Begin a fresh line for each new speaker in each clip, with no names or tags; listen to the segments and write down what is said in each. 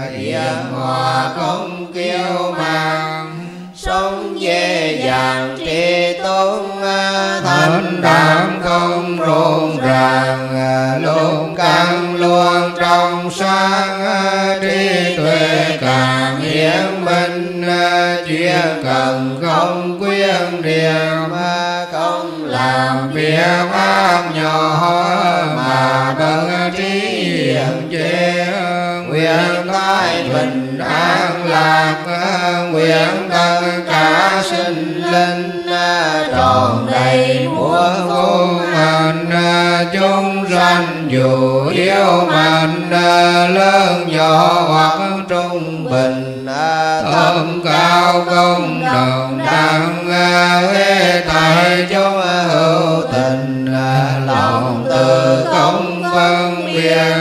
Yên hòa không kiêu mang, sống dễ dàng tri tôn, thanh đạm không rộn ràng, luôn càng luôn trong sáng, trí tuệ càng hiển minh, chuyên cần không quyến điểm, không làm việc ác nhỏ mà bậc trí hiển chế. Nguyện thái bình an lạc, nguyện tất cả sinh linh tròn đầy muôn vô hạn, chúng sanh dù yếu mạnh lớn nhỏ hoặc trung bình, thâm cao công đồng đẳng, hết thảy chúng hữu tình, lòng từ không phân biệt,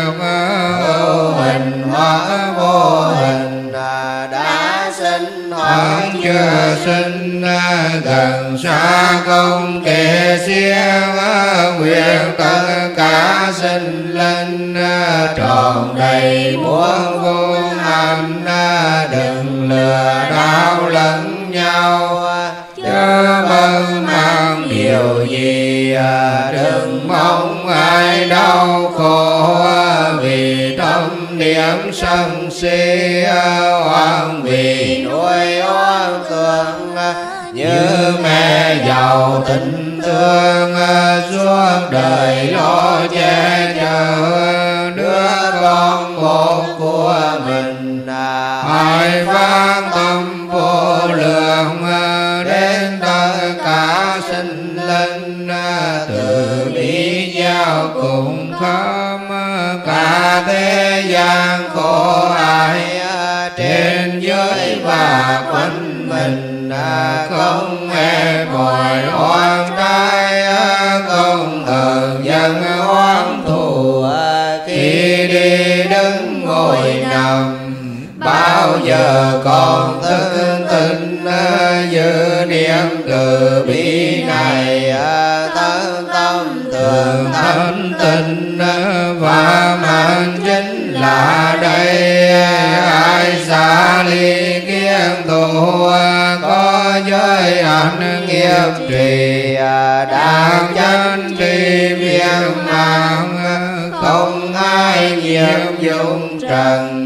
hữu hình hóa vô hình, đã sinh hoặc chưa sinh, gần xa không kể xiết, nguyện tất cả sinh linh tròn đầy muôn vô hạn, đừng lừa đảo lẫn nhau, chớ mơ mang điều gì, đừng mong ai đau khổ, vì tâm niệm sân si, oan vì nuôi oan cường, như mẹ giàu tình thương, suốt đời lo che chở đứa con một của mình, ai vang tâm vô lượng, đến tất cả sinh linh từ bi giao cùng khắp, cả thế gian khổ ai trên dưới và quanh mình, không hề bồi oan trái, không hờn giận oán thù, khi đi đứng ngồi nằm bao giờ còn thức tỉnh, giữ niệm từ bi này, thân tâm thường thanh tịnh, và mạnh chính là đây, ai xa ly kiên tụ, có giới hạnh nghiệp trì, đang chân tri viên mạng, không ai nhiễm dụng trần,